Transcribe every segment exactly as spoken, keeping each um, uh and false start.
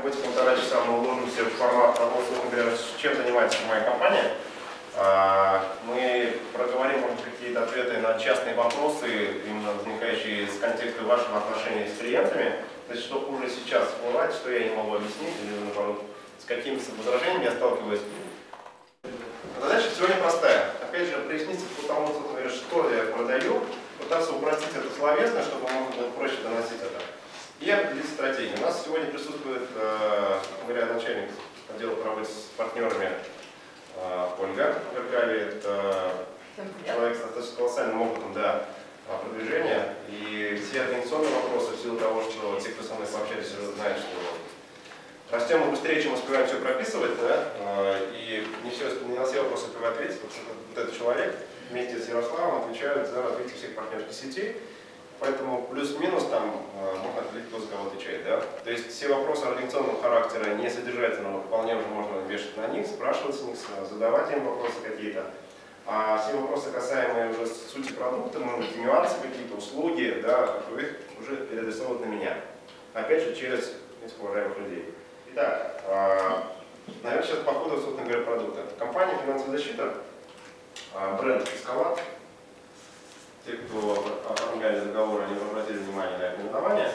эти полтора часа мы уложимся в формат того, чем занимается моя компания. Мы проговорим, может, какие-то ответы на частные вопросы, именно возникающие из контекста вашего отношения с клиентами. То есть, что уже сейчас всплывает, что я не могу объяснить, или наоборот, с какими возражениями я сталкиваюсь. Задача сегодня простая. Опять же, проясниться по тому, что я продаю, пытаться упростить это словесно, чтобы можно было проще доносить это. И определить стратегию. У нас сегодня присутствует, э, говоря, начальник отдела по работе с партнерами э, Ольга Веркали. Это человек с достаточно колоссальным опытом да, продвижения. И все организационные вопросы, в силу того, что те, кто со мной пообщались, уже знают, что растем мы быстрее, чем успеваем все прописывать, да, э, и не, все, не на все вопросы успеваю ответить. Вот, вот этот человек вместе с Ярославом отвечают за развитие всех партнерских сетей. Поэтому плюс-минус там э, можно определить, кто за кого отвечает. Да? То есть все вопросы организационного характера, не содержательного, вполне уже можно вешать на них, спрашивать с них, задавать им вопросы какие-то. А все вопросы, касаемые уже сути продукта, может быть, нюансы какие-то, услуги, да, их уже переадресовывают на меня. Опять же, через этих уважаемых людей. Итак, э, наверное, сейчас по ходу, собственно говоря, продукта. Компания «Финансовая защита», э, бренд «Эскалат». Те, кто оформляли договор, они обратили внимание на это наименование.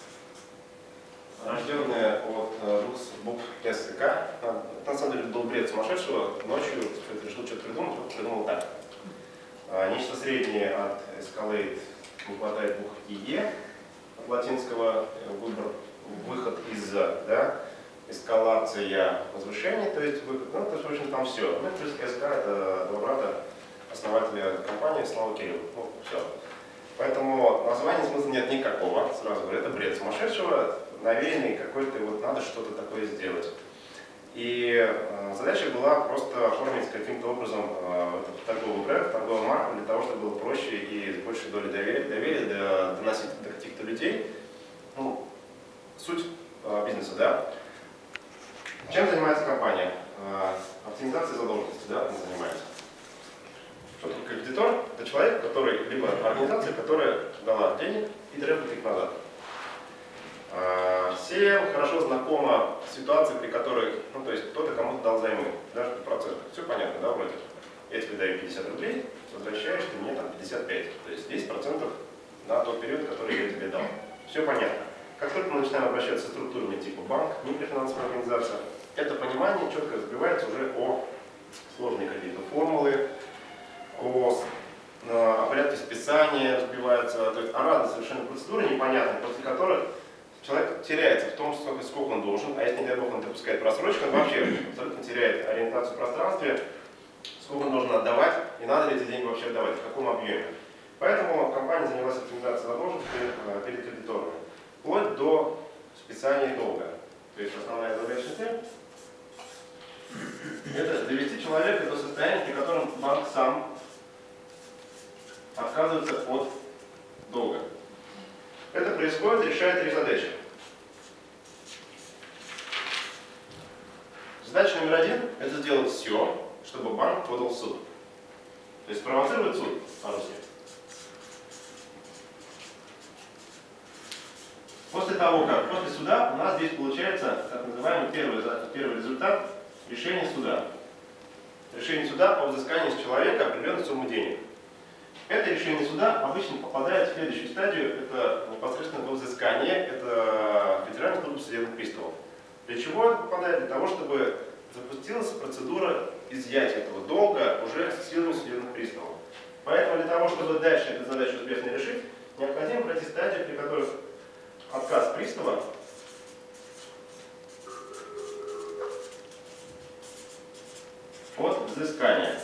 Рожденные от двух букв эс и ка. На самом деле был бред сумасшедшего. Ночью решил что-то придумать, вот придумал так. Нечто среднее от Escalate не хватает букв и е, от латинского выбор, выход из, да, эскалация, возвышение, то есть выход, ну, то есть, в общем, там все. Ну, плюс эс ка это два брата основателя компании Слава Кирилл. Ну, все. Поэтому названия смысла нет никакого. Сразу говорю, это бред сумасшедшего, навеянный какой-то, вот надо что-то такое сделать. И э, задача была просто оформить каким-то образом э, торговый бренд, торговую марку, для того, чтобы было проще и с большей долей доверия, доверия до, доносить до каких-то людей. Ну, суть э, бизнеса, да. Чем занимается компания? Э, оптимизацией задолженности, да, она занимается. Что такое кредитор? Это человек, который, либо организация, которая дала денег и требует их назад. Всем хорошо знакома ситуация, при которой, ну то есть кто-то кому-то дал займы, даже по проценту. Все понятно, да, вроде? Я тебе даю пятьдесят рублей, возвращаешь ты мне там пятьдесят пять, то есть десять процентов на тот период, который я тебе дал. Все понятно. Как только мы начинаем обращаться с структурами типа банк, микрофинансовая организация, это понимание четко разбивается уже о сложные кредитные формулы, о, о порядке списания разбивается, то есть о разных совершенно процедуры непонятных, после которых человек теряется в том, сколько, сколько он должен, а если, не дай бог, он допускает просрочку, он вообще абсолютно теряет ориентацию в пространстве, сколько он должен отдавать, и надо ли эти деньги вообще отдавать, в каком объеме. Поэтому компания занялась оптимизацией задолженности перед кредиторами, вплоть до списания долга. То есть основная задача цель – это довести человека до состояния, при котором банк сам отказывается от долга. Это происходит, решая три задачи. Задача номер один – это сделать все, чтобы банк подал в суд. То есть спровоцировать суд по-русски. После того, как после суда у нас здесь получается так называемый первый, первый результат – решение суда. Решение суда по взысканию с человека определенной суммы денег. Это решение суда обычно попадает в следующую стадию, это непосредственно во взыскание, это Федеральный служба судебных приставов. Для чего это попадает? Для того, чтобы запустилась процедура изъятия этого долга уже с силами судебных приставов. Поэтому для того, чтобы дальше эту задачу успешно решить, необходимо пройти стадию, при которой отказ пристава от взыскания.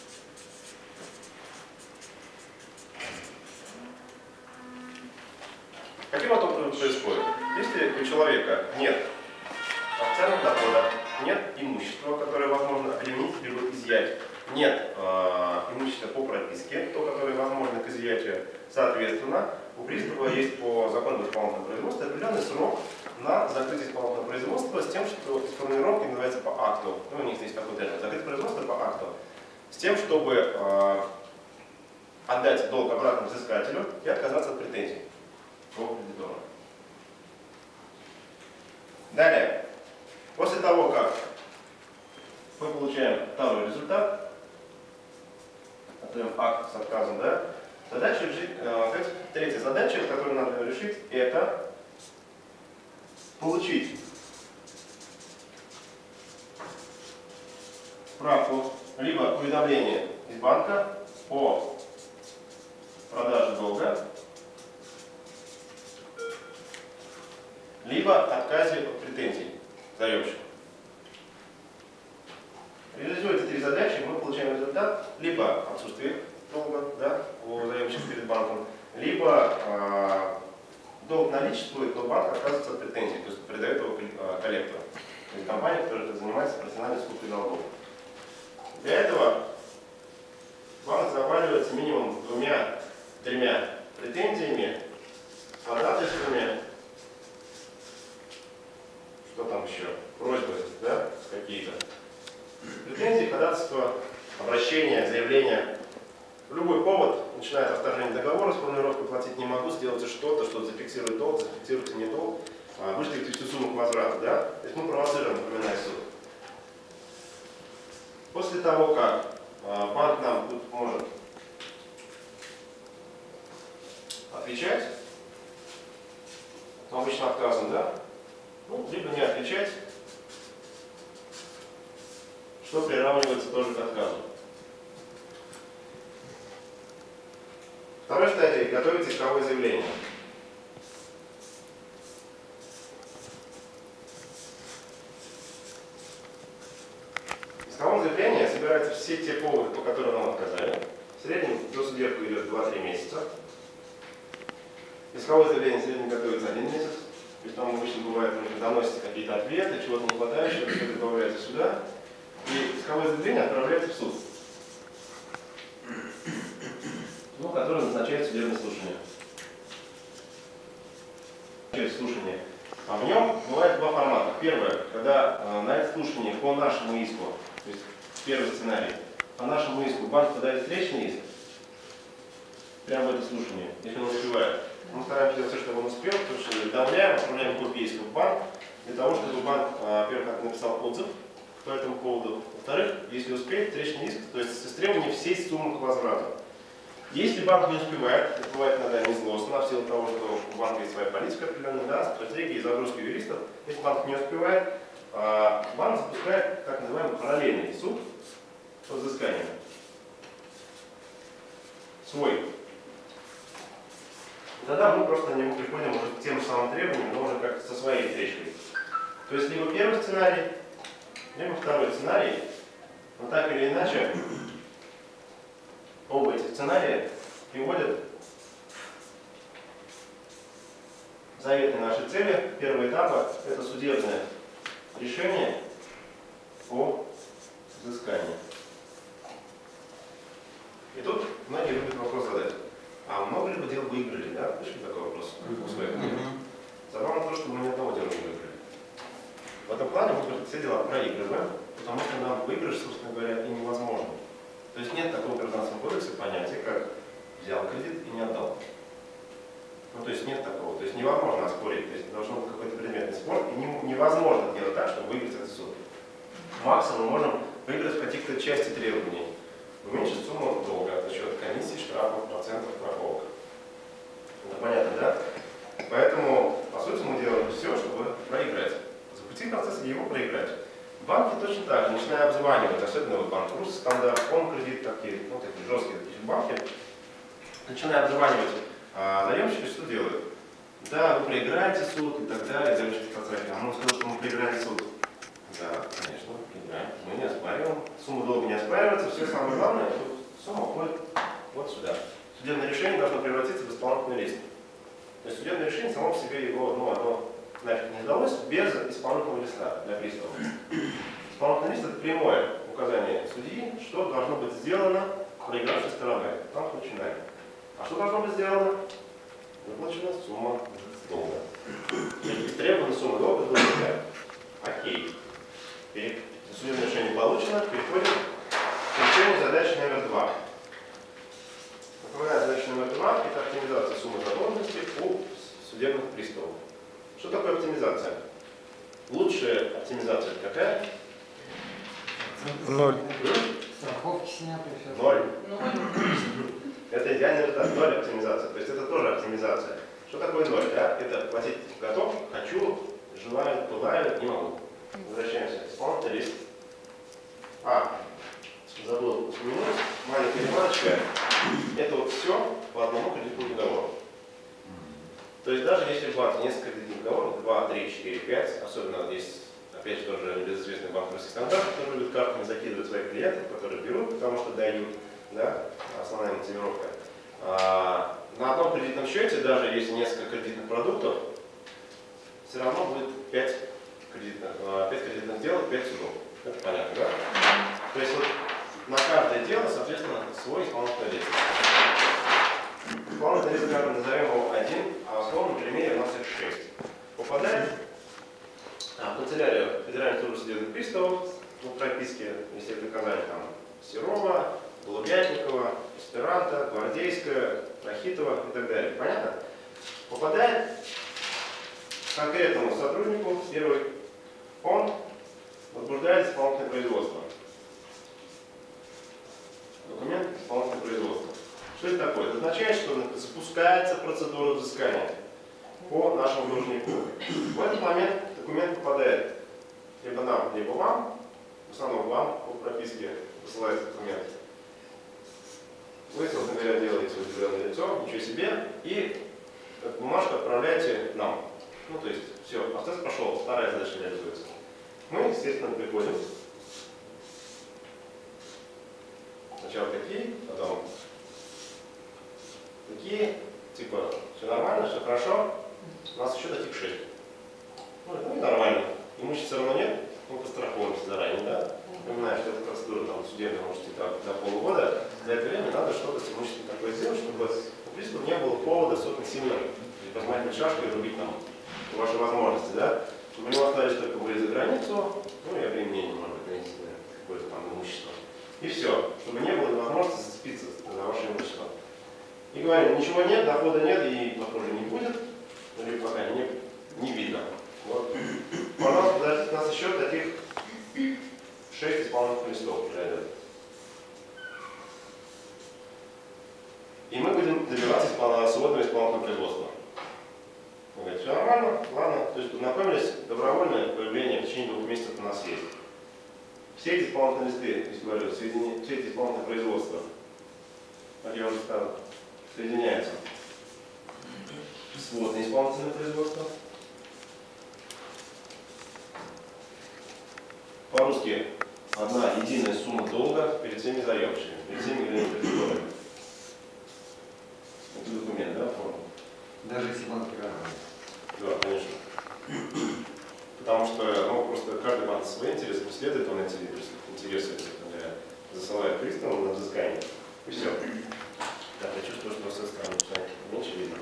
Каким образом происходит? Если у человека нет официального дохода, нет имущества, которое возможно алименить либо изъять, нет э, имущества по прописке, то, которое возможно к изъятию, соответственно, у пристава есть по закону исполнительного производства определенный срок на закрытие исполнительного производства с тем, что формулировка называется по акту. Ну, у них есть такой термин. Закрытие производства по акту. С тем, чтобы э, отдать долг обратно взыскателю и отказаться от претензий по кредитору. Далее, того, как мы получаем второй результат, отдаем акт с отказом, да, задача решить, э, третья задача, которую надо решить, это получить справку либо уведомление из банка о продаже долга, либо отказе от претензий заемщика. Реализуя эти три задачи, мы получаем результат либо отсутствие долга, да, у заемщика перед банком, либо э, долг наличествует, но банк отказывается от претензий, то есть передает его коллектору. То есть компания, которая занимается профессиональной скупкой долгов. Для этого банк заваливается минимум двумя-тремя претензиями, ходатайствами, что там еще, просьбы, да, какие-то. Претензии, ходатайства, обращения, заявления. В любой повод, начиная от вторжения договора с формулировкой «платить не могу», сделайте что-то, что зафиксирует долг, зафиксируйте не долг, выставите всю сумму к возврату. Да? То есть мы провоцируем, напоминаю, суд. После того, как банк нам тут может отвечать, то обычно отказом, да? Ну, либо не отвечать, что приравнивается тоже к отказу. Второй стадии – готовить исковое заявление. В исковом заявлении собираются все те поводы, по которым нам отказали. В среднем до судебки идет два-три месяца. Исковое заявление в среднем готовится один месяц. То есть там обычно бывает, что доносятся какие-то ответы, чего-то не хватает, все это добавляется сюда. И исковое заявление отправляется в суд, ну, который назначает судебное слушание. слушание. А в нем бывает два формата. Первое, когда э, на это слушание по нашему иску, то есть первый сценарий, по нашему иску банк подает встречный иск, прямо в это слушание, если он успевает. Мы стараемся делать все, чтобы он успел, потому что уведомляем, отправляем копии иска в банк, для того, чтобы банк, э, во-первых, написал отзыв по этому поводу. Во-вторых, если успеет, встречный иск, то есть с истребованием всей суммы к возврату. Если банк не успевает, это бывает иногда не злостно, в силу того, что у банка есть своя политика определенная, да, стратегии и загрузки юристов, если банк не успевает, банк запускает так называемый параллельный суд по взысканию. Свой. И тогда мы просто на него приходим уже к тем самым требованиям, но уже как со своей встречкой. То есть либо первый сценарий, либо второй сценарий, но так или иначе, оба эти сценария приводят к заветной нашей цели. Первый этап – это судебное решение по взысканию. И тут многие любят вопрос задать. А много ли вы дел выиграли? Да? Слышали такой вопрос у своих клиентов? Забавно то, что мы ни одного дела не выиграли. В этом плане мы все дела проигрываем, потому что нам выигрыш, собственно говоря, и невозможно. То есть нет такого в Гражданском кодексе понятия, как взял кредит и не отдал. Ну, то есть нет такого. То есть невозможно оспорить. То есть должен быть какой-то предметный спор. И невозможно делать так, чтобы выиграть этот суд. Максимум мы можем выиграть в каких-то части требований. Уменьшить сумму долга за счет комиссий, штрафов, процентов, страховок. Это понятно, да? Поэтому, по сути, мы делаем все, чтобы проиграть. Запустить процесс и его проиграть. Банки точно так же, начиная обзванивать, особенно вот банк Рус, стандарт, он кредит, такие, ну, такие жесткие такие банки, начиная обзванивать а, заемщики, что делают? Да, вы проиграете суд и так далее, заемщики сказали, а мы сказали, что мы проиграем суд. Да, конечно, проиграем, мы не оспариваем, сумма долга не оспаривается, все самое главное, что сумма уходит вот сюда. Судебное решение должно превратиться в исполнительный лист. То есть судебное решение само по себе его, ну, оно нафиг не сдалось без исполнительного листа для пристава. Исполнительный лист – это прямое указание судьи, что должно быть сделано проигравшей стороной. Там начинаем. А что должно быть сделано? Выплачена сумма долга. Требована сумма долга должна. Окей. Судебное решение получено. Переходим к решению задачи номер два. Напоминаю, задача номер два – это оптимизация суммы задолженности у судебных приставов. Что такое оптимизация? Лучшая оптимизация какая? Ноль. Страховки сняты. Ноль. Это идеальный результат. Ноль оптимизация. То есть это тоже оптимизация. Что такое ноль? Да? Это платить готов, хочу, желаю, пылаю, не могу. Возвращаемся. Исполнительный лист. А, забыл упомянуть, маленькая ремарочка. Это вот все по одному кредитному договору. То есть даже если в банке несколько кредитных договоров, два, три, четыре, пять, особенно здесь, опять же, тоже небезызвестный банковский стандарт, который любит картами закидывать своих клиентов, которые берут, потому что дают, да, основная мотивировка. А, на одном кредитном счете, даже если несколько кредитных продуктов, все равно будет пять кредитных, пять кредитных сделок, пять судов. Это понятно, да? То есть вот на каждое дело, соответственно, свой исполнительный лист. Исполнительный лист, наверное, назовем его один, а в условном примере у нас их шесть. Попадает а, в канцелярию Федеральной службы судебных приставов по прописке, если доказали там Серова, Голубятникова, Эсперанто, Гвардейская, Рахитова и так далее. Понятно? Попадает конкретному сотруднику, первый, он возбуждает исполнительное производство. Документ исполнительного производства. Что это такое? Это означает, что запускается процедура взыскания по нашему должнику. В этот момент документ попадает либо нам, либо вам, в основном вам по прописке посылается документ. Вы, собственно говоря, делаете удивленное лицо, ничего себе, и бумажку отправляете нам. Ну, то есть, все, процесс пошел, вторая задача реализуется. Мы, естественно, приходим. Сначала такие, потом такие, типа, все нормально, все хорошо, у нас еще таких шесть. Ну, ну и нормально. Имущества все равно нет, мы пострахуемся заранее, да? Напоминаю, что эта процедура там судебная может идти так, до полугода. За это время надо что-то с имуществом такое сделать, чтобы у приставов не было повода особенно сильно размахивать шашкой и рубить нам ваши возможности, да? Чтобы у него остались только выезд за границу, ну и обременение, может быть, нанести какое-то там имущество. И все, чтобы не было возможности зацепиться за ваше имущество. И говорим, ничего нет, дохода нет и, похоже, не будет, или пока не, не видно. Вот. Пожалуйста, подождите, у нас еще таких шесть исполнительных листов произойдет. И мы будем добиваться сводного исполнительного производства. Вы говорите, все нормально? Ладно. То есть познакомились, добровольное появление в течение двух месяцев у нас есть. Все эти исполнительные листы, если говорю, соедини... все эти исполнительные производства, как я уже сказал, соединяются в сводное исполнительное производство. По-русски одна единая сумма долга перед всеми заемщиками, перед всеми кредиторами. Это документ, да, форма? Даже если банк разный. Да, конечно. Потому что ну, просто каждый банк свои интересы преследует, он эти интересы например, засылает приставам на взыскание. И все. Да, я чувствую, что с этой стороны меньше видно.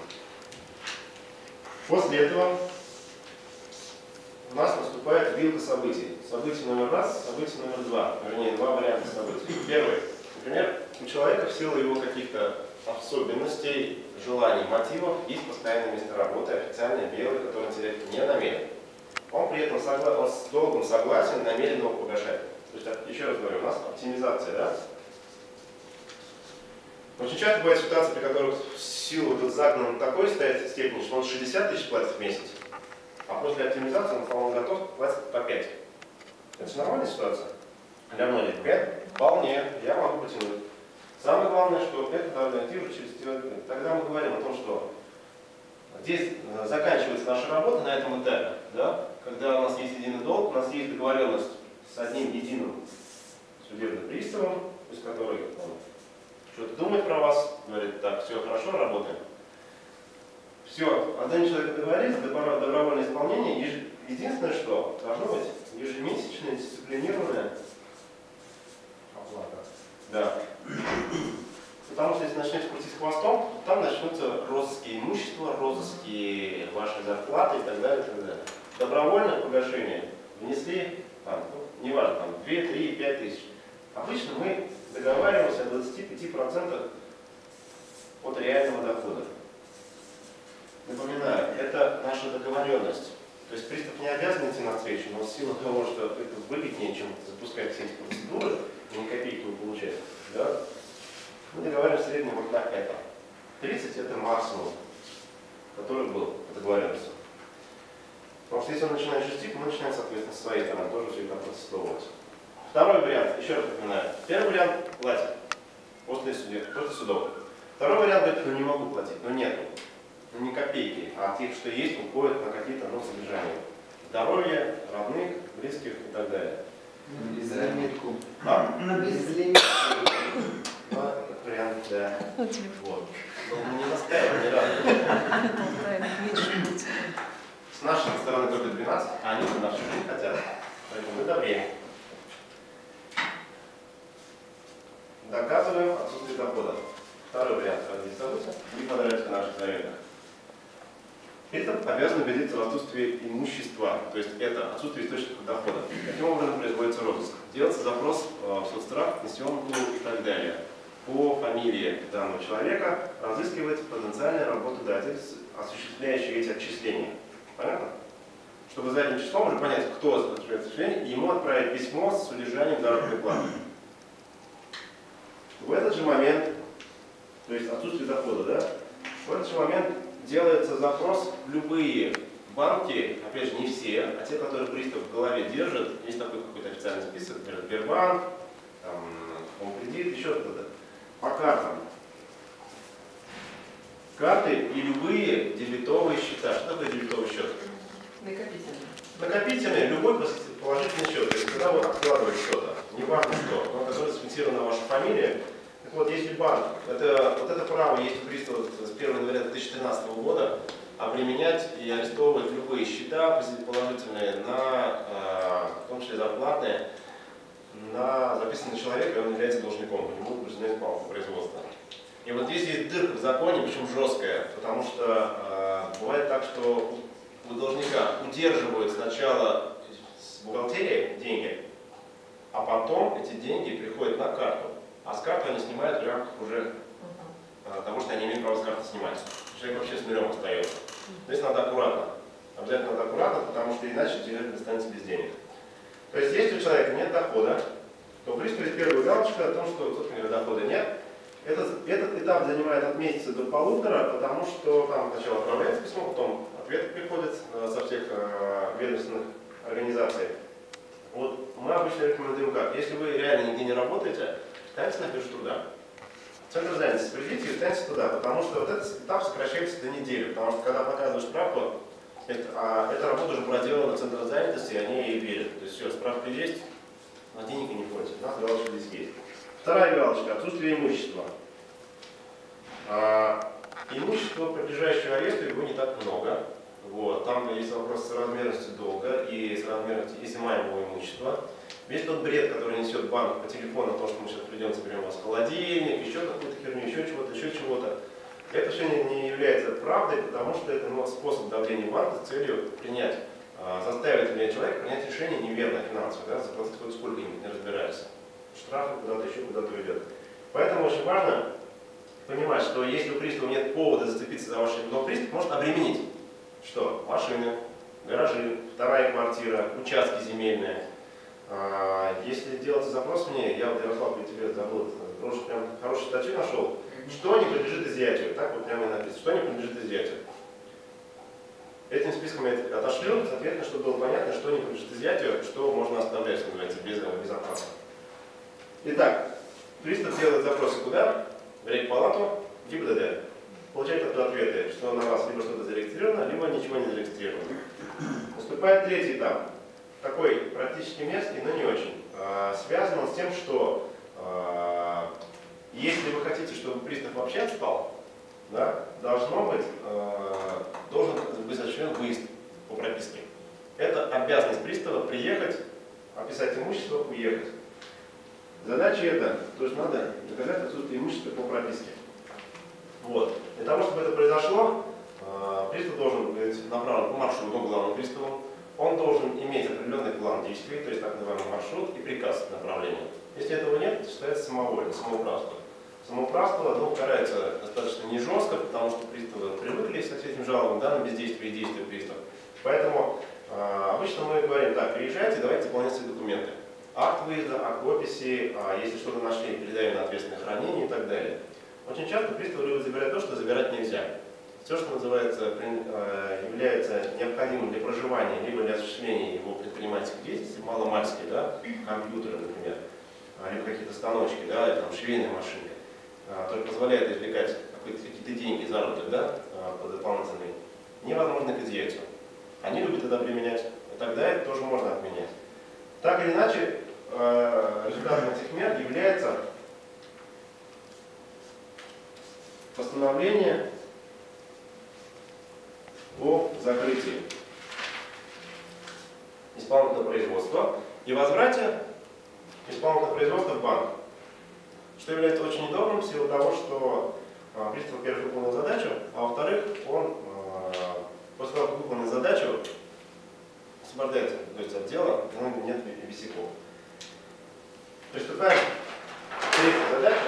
После этого у нас наступает вилка событий. Событие номер раз, событие номер два. Вернее, два варианта событий. Первый. Например, у человека в силу его каких-то особенностей, желаний, мотивов есть постоянное место работы, официальное, белое, которое он терять не намерен. Он при этом согла... он с долгом согласен, намерен его погашать. То есть, еще раз говорю, у нас оптимизация, да? Очень часто бывают ситуации, при которых в силу вот загнан на такой степени, что он шестьдесят тысяч платит в месяц, а после оптимизации он, по-моему, готов платить по пять. Это же нормальная ситуация? Для многих пять? Вполне, я могу потянуть. Самое главное, что это альтернатива через теорию. Тогда мы говорим о том, что здесь заканчивается наша работа на этом этапе, да? Когда у нас есть единый долг, у нас есть договоренность с одним единым судебным приставом, то есть который он, что-то думает про вас, говорит, так, все хорошо, работаем. Все, один человек договорились, добровольное исполнение, единственное, что должно быть ежемесячная дисциплинированная оплата. Да. Потому что если начнете крутить хвостом, то там начнутся розыски имущества, розыски вашей зарплаты и так далее, и так далее. Добровольное погашение внесли, там, ну, неважно, там две, три, пять тысяч. Обычно мы договариваемся о двадцати пяти процентах от реального дохода. Напоминаю, это наша договоренность. То есть пристав не обязан идти на встречу, но в силу того, что это выгоднее, чем запускать все эти процедуры, и ни копейки не получать, да, мы договариваемся в среднем вот на это. тридцать это максимум, который был, договоримся. Потому что если он начинает шестить, мы начинаем, соответственно, с своей стороны тоже все это протестовывать. Второй вариант, еще раз напоминаю. Первый вариант платит после, суде, после судов. Второй вариант говорит, ну не могу платить, но нету. Ну ни копейки, а тех, что есть, уходят на какие-то ну, содержания. Здоровье, родных, близких и так далее. На безлимитку. А? На безлимитку. Ну, вариант, да. Вот телефон. Вот. Но мы не настаиваем ни разу. С нашей стороны только двенадцать, а они на всю жизнь хотят. Поэтому мы добреем. Доказываем отсутствие дохода. Второй вариант развития события. Не понравится в наших советах. Пристав обязан убедиться в отсутствии имущества, то есть это отсутствие источников дохода. Каким образом производится розыск? Делается запрос в соцстрах, пенсионку и так далее. По фамилии данного человека разыскивается потенциальный работодатель, осуществляющий эти отчисления. Понятно? Чтобы задним числом уже понять, кто осуществляет отчисления, и ему отправить письмо с удержанием заработной платы. В этот же момент, то есть отсутствие дохода, да, в этот же момент делается запрос в любые банки, опять же не все, а те, которые пристав в голове держит, есть такой какой-то официальный список, например, Сбербанк, Хоум-кредит, еще кто-то, по картам. Карты и любые дебетовые счета. Что такое дебетовый счет? Накопительный. Накопительный, любой положительный счет. То есть когда вы откладываете что-то, не важно что, но который зафиксирована ваша фамилия. Так вот, если банк, это, вот это право есть у пристава с первого января две тысячи тринадцатого года, обременять и арестовывать любые счета положительные, на, в том числе зарплатные, на записанный человек, и он является должником, по нему признают палку производства. И вот здесь есть дырка в законе, причем жесткая, потому что э, бывает так, что у должника удерживают сначала с бухгалтерии деньги, а потом эти деньги приходят на карту. А с карты они снимают в рамках уже э, того, что они имеют право с карты снимать. Человек вообще с нулем остается. Здесь надо аккуратно. Обязательно надо аккуратно, потому что иначе человек останется без денег. То есть если у человека нет дохода, то приставит первую галочку о том, что, собственно говоря, дохода нет. Этот, этот этап занимает от месяца до полутора, потому что там сначала отправляется письмо, потом ответ приходит со всех э, ведомственных организаций. Вот мы обычно рекомендуем как? Если вы реально нигде не работаете, встаньте на биржу труда. Центр занятости придите и встаньте туда, потому что вот этот этап сокращается до недели, потому что когда показываешь справку, это, а, эта работа уже проделана Центр занятости, и они ей верят. То есть все, справка есть, но денег не платят. У нас галочка здесь есть. Вторая галочка – отсутствие имущества. А, имущество, подлежащего аресту, его не так много. Вот. Там есть вопрос с размерностью долга и с размерностью изымаемого имущества. Весь тот бред, который несет банк по телефону, то, что мы сейчас придем, заберем у вас холодильник, еще какую-то херню, еще чего-то, еще чего-то. Это все не, не является правдой, потому что это ну, способ давления банка с целью принять, а, заставить меня человека принять решение неверное финансовое, да, заплатить хоть сколько-нибудь, не разбираясь. Штрафы куда-то еще куда-то уйдет. Поэтому очень важно понимать, что если у пристава нет повода зацепиться за ваши, но пристав может обременить. Что? Машины, гаражи, вторая квартира, участки земельные. А, если делать запрос мне, я вот, Ярослав, я тебе забыл, просто прям хорошую статью нашел. Что не подлежит изъятию? Так вот прямо и написано. Что не подлежит изъятию? Этим списком я отошлю, соответственно, чтобы было понятно, что не подлежит изъятию, что можно оставлять, что называется, без, без оплаты. Итак, пристав делает запросы куда? В рейпалату, в ГИБДД. Получает оттуда ответы, что на вас либо что-то зарегистрировано, либо ничего не зарегистрировано. Наступает третий этап. Такой практически мерзкий, но не очень. А, связан он с тем, что а, если вы хотите, чтобы пристав вообще отстал, да, должно быть, а, должен быть осуществлен выезд по прописке. Это обязанность пристава приехать, описать имущество, уехать. Задача это, то есть надо доказать отсутствие имущества по прописке. Вот. Для того, чтобы это произошло, пристав должен быть направлен по маршруту главному приставу. Он должен иметь определенный план действий, то есть так называемый маршрут и приказ направления. Если этого нет, то считается самовольно, самоуправство. Самоуправство ну, карается достаточно не жестко, потому что приставы привыкли с этим жалобам, да, на бездействие и действие приставов. Поэтому А, обычно мы говорим, так, приезжайте, давайте заполнять свои документы. Акт выезда, акт описи, а если что-то нашли, передаем на ответственное хранение и так далее. Очень часто приставы любят забирать то, что забирать нельзя. Все, что называется, является необходимым для проживания, либо для осуществления его предпринимательской деятельности, маломальские, да, компьютеры, например, либо какие-то станочки, да, там, швейная машинка, который позволяет извлекать какие-то деньги, заработок, да, дополнительные, невозможно к изъятию. Они любят это применять, и тогда это тоже можно отменять. Так или иначе, результатом этих мер является постановление о закрытии исполнительного производства и возврате исполнительного производства в банк. Что является очень удобным в силу того, что а, пристав, во-первых, выполнил задачу, а во-вторых, он а, после того, как выполнил задачу, освобождается, то есть от дела, но нет висяков. Приступаем к третьей задаче.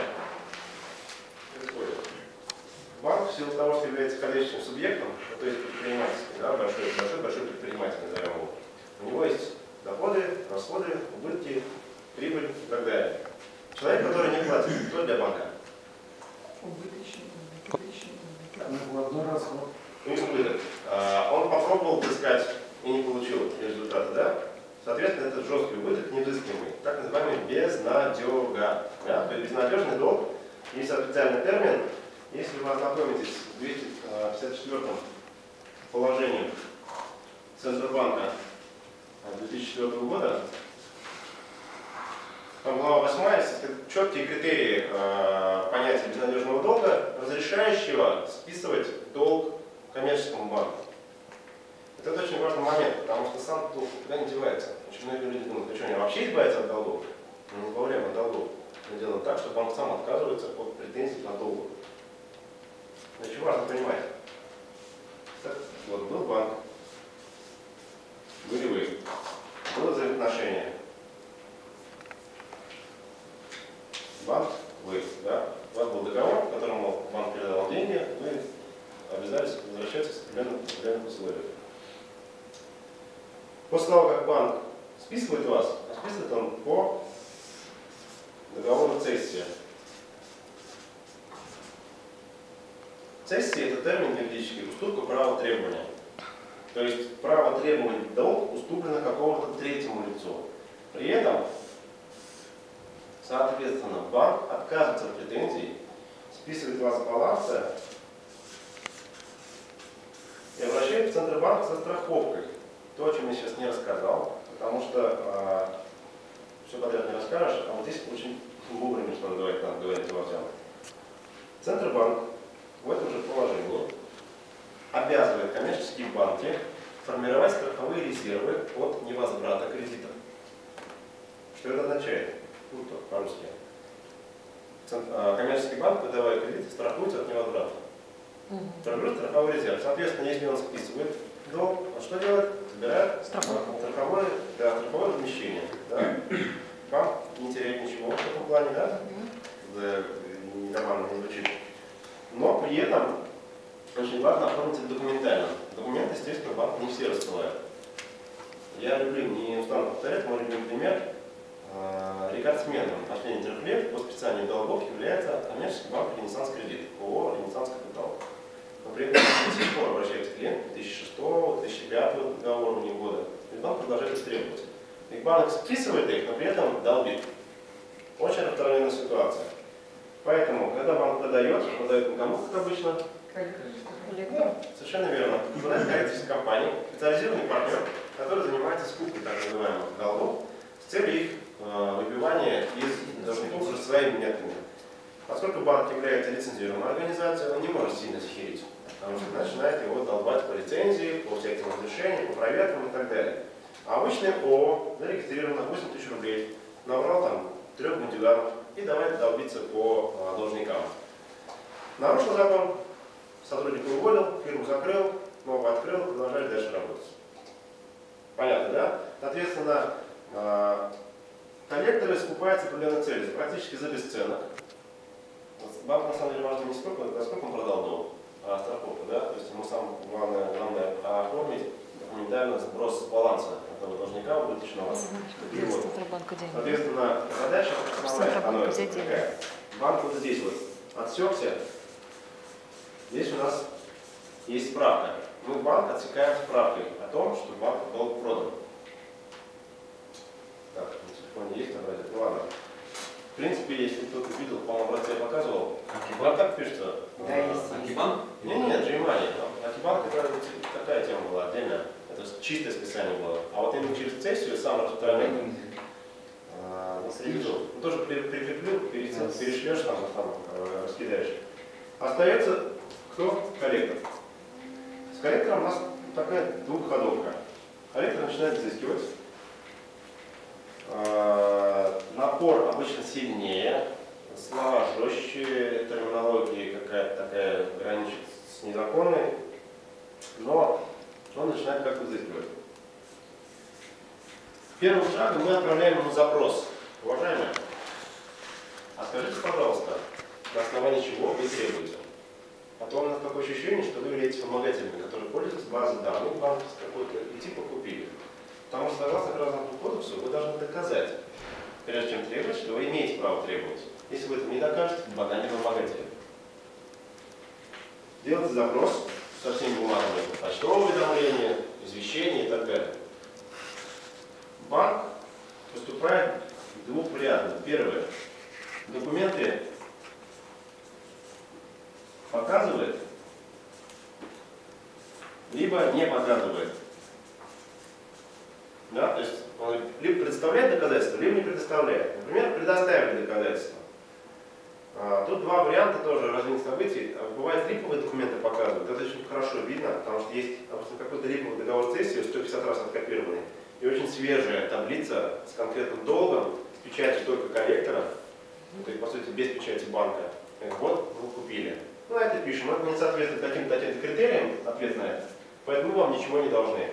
Банк, в силу того, что является коммерческим субъектом, то есть предпринимательский, да, большой, большой, большой предприниматель, назовем его, у него есть доходы, расходы, убытки, прибыль и так далее. Человек, который не платит, что для банка? Убыточный, убыточный, накладной расход. Ну, убыток. Он попробовал взыскать и не получил результата, да? Соответственно, этот жесткий убыток невзыскиваемый, так называемый безнадега. Да? То есть безнадежный долг, есть специальный термин. Если вы ознакомитесь с двести пятьдесят четвёртым положением Центробанка две тысячи четвёртого года, там глава восьмая, четкие критерии э, понятия безнадежного долга, разрешающего списывать долг коммерческому банку. Это очень важный момент, потому что сам долг никуда не девается. Очень многие люди думают, ну что, они вообще избавятся от долгов? Мы не избавляем от долгов. Мы делаем так, что банк сам отказывается от претензий на долг. Очень важно понимать. Так, вот был банк, были вы, было взаимоотношение. Банк, вы, да? У вас был договор, в которому банк передал деньги, вы обязались возвращаться с определенных условиях. После того, как банк списывает вас, а списывает он по договору цессия. Цессия – это термин юридический, уступка права требования. То есть право требовать долг уступлено какому-то третьему лицу. При этом, соответственно, банк отказывается от претензий, списывает вас с баланса и обращается в Центробанк со страховкой. То, о чем я сейчас не рассказал, потому что э, все подряд не расскажешь, а вот здесь очень вовремя, что называется, надо говорить во всем. Центробанк в этом же положении обязывает коммерческие банки формировать страховые резервы от невозврата кредита. Что это означает? Ну, то, по-русски. Коммерческий банк, выдавая кредит, страхуется от невозврата. Формирует страховой резерв. Соответственно, если он списывает долг, он что делает? Собирает страховое, да, страховое размещение. Да? Банк не теряет ничего в этом плане, да? Да, нормально не звучит. Но при этом очень важно оформить это документально. Документы, естественно, банк не все рассылает. Я люблю, не устану повторять, мой любимый пример. Рекордсменом в последние трех лет по списанию долгов является коммерческий банк «Ренессанс Кредит», ООО «Ренессанс Капитал». Но при этом до сих пор обращается клиент две тысячи шестого — две тысячи пятого договора вне года, и банк продолжает их требовать. И банк списывает их, но при этом долбит. Очень распространенная ситуация. Поэтому, когда банк продает, продает кому, как обычно? Да, совершенно верно. Продает корректорской компании, специализированный партнер, который занимается скупкой так называемых долгов с целью их э, выбивания из должников уже своими методами. Поскольку банк является лицензированной организацией, он не может сильно схерить, потому что начинает его долбать по лицензии, по всяким разрешениям, по проверкам и так далее. А обычный ООО зарегистрировано восемь тысяч рублей, набрал там трех бандюганов и давай долбиться по а, должникам. Нарушил закон, сотрудника уволил, фирму закрыл, новую открыл, продолжает дальше работать. Понятно, да? Соответственно, э, коллекторы скупаются определенной цели, практически за бесценок. Банк на самом деле важно не сколько, а сколько он продал долг, а страховка, да? То есть ему самое главное, главное оформить моментально сброс баланса этого должника убыточного. И вот, Центробанка деньги. соответственно, задача основная Центробанку становится взять деньги. такая. Банк вот здесь вот отсекся. Здесь у нас есть справка. Мы банк отсекаем справкой о том, что банк долг продан. Так, на телефоне есть образец? Ну ладно. В принципе, если кто-то видел, по-моему, образец я показывал. Вот так пишется. Да, есть. Акибан? Не, нет, Джеймани. Акибанк это такая тема была отдельная. Это чистое списание было. А вот именно через цессию сам распространенный. А, не следил. Ну, тоже при- прикреплю, перес- перешлешь там, там э, раскидаешь. Остается кто? Коллектор. С коллектором у нас такая двухходовка. Коллектор начинает взыскивать. А, напор обычно сильнее, слова жестче, терминология какая-то такая граничит с незаконной, но он начинает как-то взыскивать. Первым шагом мы отправляем ему запрос. Уважаемые, а скажите, пожалуйста, на основании чего вы требуете? А то у нас такое ощущение, что вы являетесь вымогателями, которые пользуются базой данных банковской какой-то и типа купили. Потому что согласно Гражданскому кодексу вы должны доказать, прежде чем требовать, что вы имеете право требовать. Если вы это не докажете, то банально вымогатели. Делайте запрос со всеми бумагами, почтовое уведомление, извещение и так далее. Банк поступает двухвариантно. Первое. Документы показывает, либо не показывает. Да, то есть он либо предоставляет доказательства, либо не предоставляет. Например, предоставили доказательства. А, тут два варианта тоже развития событий. Бывает, липовые документы показывают, это очень хорошо видно, потому что есть, допустим, какой-то липовый договор цессии, сто пятьдесят раз откопированный, и очень свежая таблица с конкретным долгом, с печатью только коллектора, ну, то есть, по сути, без печати банка. Вот, вы купили. Ну, на это пишем, это не соответствует каким-то таким критериям, ответ на это, поэтому вам ничего не должны.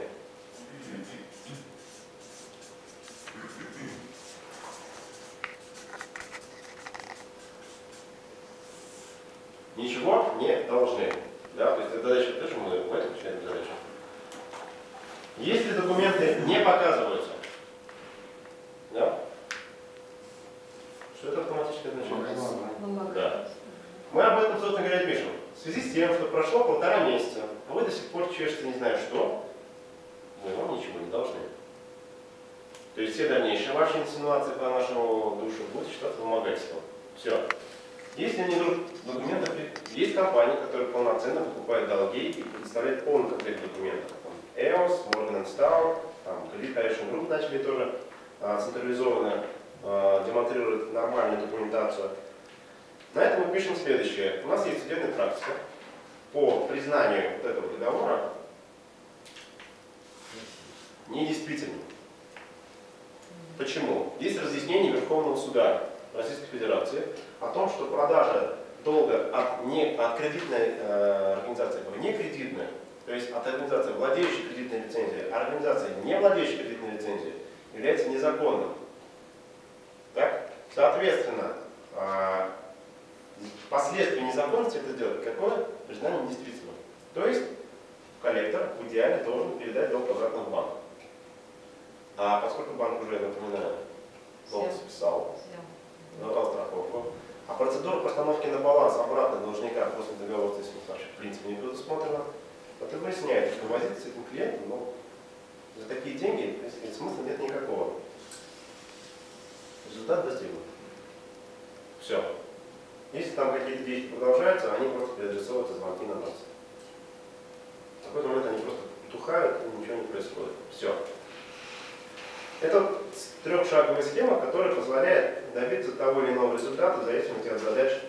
Ничего не должны. Да? То есть это задача, тоже мы в этом члене задача. Если документы не показываются, да? Что это автоматически означает? Да. Мы об этом, собственно говоря, пишем. В связи с тем, что прошло полтора месяца, а вы до сих пор чешете не знаю что, мы вам ничего не должны. То есть все дальнейшие ваши инсинуации по нашему душу будут считаться вымогательством. Все. Если не вдруг документов, есть компании, которые полноценно покупают долги и предоставляют полный комплект документов. и о эс, Morgan Stanley, Credit Correction Group начали тоже а, централизованно а, демонстрировать нормальную документацию. На этом мы пишем следующее. У нас есть судебная практика по признанию вот этого договора недействительным. Почему? Есть разъяснение Верховного суда Российской Федерации о том, что продажа долга от, не, от кредитной э, организации, не кредитной, то есть от организации, владеющей кредитной лицензией, а организации, не владеющей кредитной лицензией, является незаконным. Так? Соответственно, э, последствия незаконности это сделать какое? Признание недействительным. То есть коллектор в идеале должен передать долг обратно в банк. А поскольку банк уже, напоминаю, долг списал, давал страховку, а процедура постановки на баланс обратно должника после договора с этим вообще в принципе не предусмотрена, то ты выясняешь, что возиться с этим клиентом, но за такие деньги смысла нет никакого. Результат достигнут. Все. Если там какие-то действия продолжаются, они просто переадресовываются звонки на нас. В какой-то момент они просто тухают и ничего не происходит. Все. Это трехшаговая схема, которая позволяет добиться того или иного результата в зависимости от задач